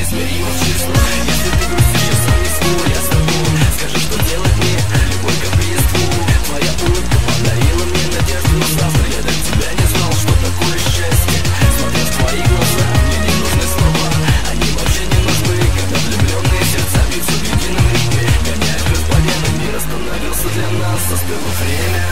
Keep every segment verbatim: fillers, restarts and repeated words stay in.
неизмеримо в число. Если ты грустишь, я сам не свой, я с тобой. Скажи, что делать мне, любой каприз твой. Твоя улыбка подарила мне надежду на завтра. Я до тебя не знал, что такое счастье. Смотря в твои глаза, мне не нужны слова. Они вообще не нужны, когда влюбленные сердца бьются в едином ритме. Гоняя без победы, мир остановился для нас, застыло время.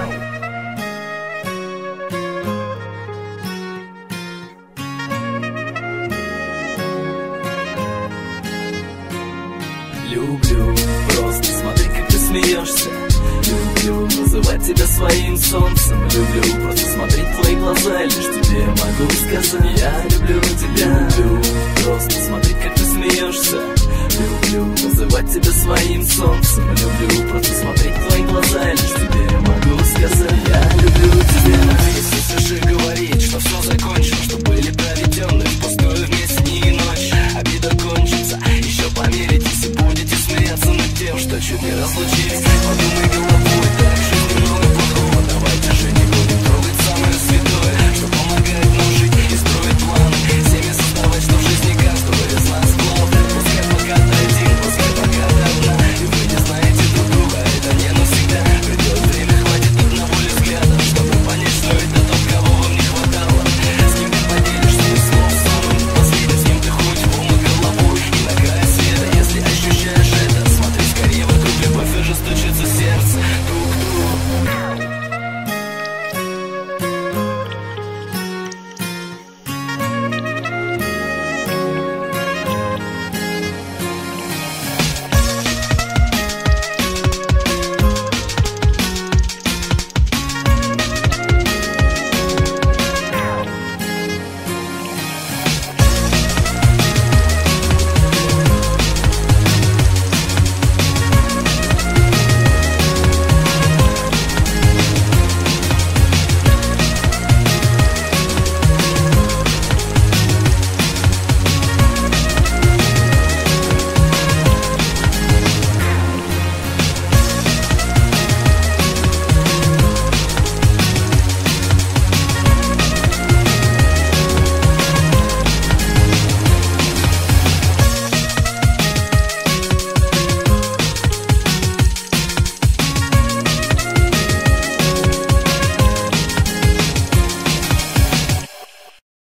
Люблю, просто смотри, как ты смеешься. Люблю называть тебя своим солнцем. Люблю просто смотреть в твои глаза, лишь тебе могу сказать: я люблю тебя. Люблю просто смотреть, как ты смеешься. Люблю называть тебя своим солнцем. Люблю просто смотреть в твои глаза, лишь тебе могу сказать: